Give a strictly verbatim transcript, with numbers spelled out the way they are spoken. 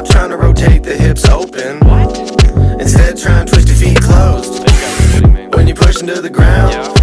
trying to rotate the hips open. Instead try and twist your feet closed. When you push into the ground,